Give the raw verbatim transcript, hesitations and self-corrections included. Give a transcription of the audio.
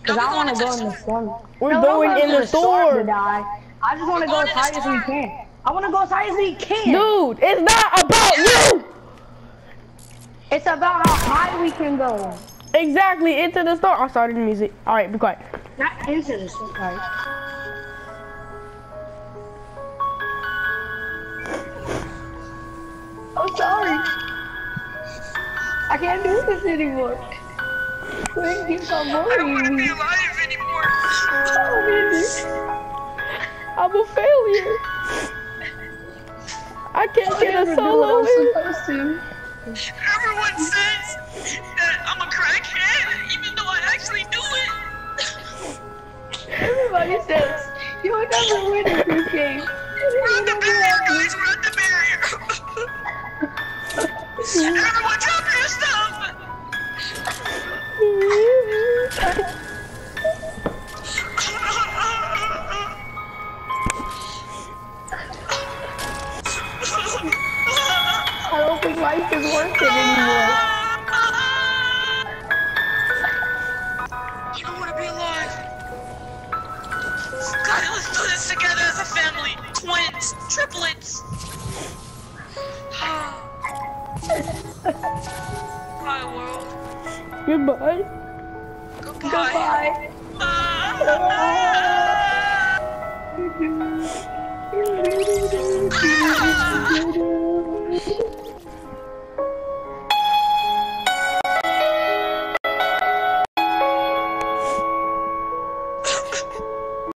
No, Cause we I going want to into go the in the store. store. We're No, going don't go in to the store. to die. I just want to go going as in the high as we store. can. I want to go as high as we can. Dude, it's not about you. It's about how high we can go. Exactly, into the store. I started the music. All right, be quiet. Not into the store. Right. I'm sorry. I can't do this anymore. Quinn keeps on I don't want to bullying be me. alive anymore. Oh, Mindy. I'm a failure. I can't I get a never do what solo I'm win. supposed to. Everyone says that I'm a crackhead, even though I actually do it. Everybody says you would never win in this game. We're at the barrier, guys. We're at the barrier. Everyone drop your stuff. I don't think life is worth it anymore. I don't want to be alive. Guys, let's do this together as a family. Twins, triplets. Bye, world. Goodbye. Goodbye. Goodbye. Ah.